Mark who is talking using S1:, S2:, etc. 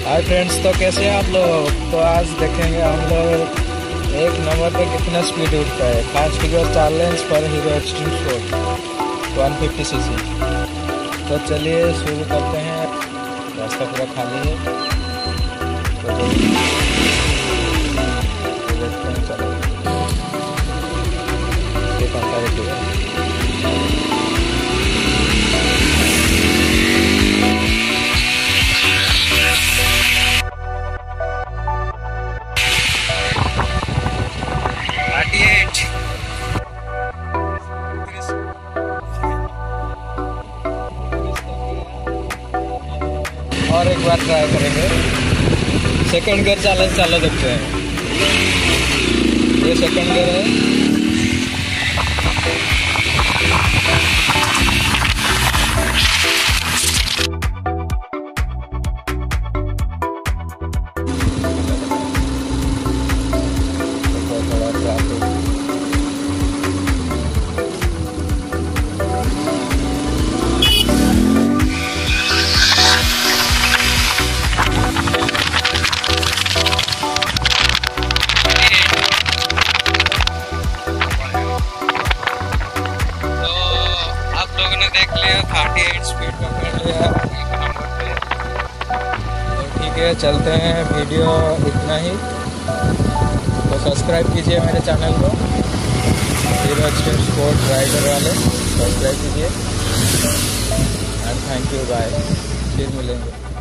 S1: Hi friends, तो कैसे हैं आप लोग। तो आज देखेंगे हम लोग एक नंबर पे कितना स्पीड उठता है। 5 फिगर चैलेंज पर हीरो एक्सट्रीम स्पोर्ट 150cc। तो चलिए शुरू करते हैं। रास्ता पूरा खाली है तो देखते हैं। चलो ये कंपैरेटिव है। और एक बार ट्राई करेंगे। सेकंड गियर चैलेंज चालू देखते हैं। ये सेकंड गियर है। थोड़ा ट्रैफिक देख लिया। 38 स्पीड पकड़ लिया एक नंबर पे। तो ठीक है, चलते हैं। वीडियो इतना ही। तो सब्सक्राइब कीजिए मेरे चैनल को, हीरो एक्सट्रीम स्पोर्ट राइडर वाले। सब्सक्राइब कीजिए एंड थैंक यू। बाय, फिर मिलेंगे।